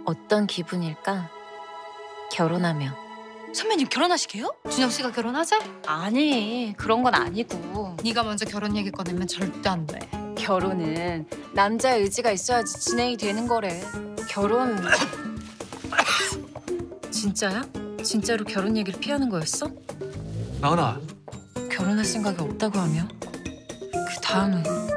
어떤 기분일까? 결혼하면. 선배님 결혼하시게요? 준영 씨가 결혼하자? 아니, 그런 건 아니고. 네가 먼저 결혼 얘기 꺼내면 절대 안 돼. 결혼은 남자의 의지가 있어야지 진행이 되는 거래. 결혼... 진짜야? 진짜로 결혼 얘기를 피하는 거였어? 나은아. 결혼할 생각이 없다고 하며? 그 다음은...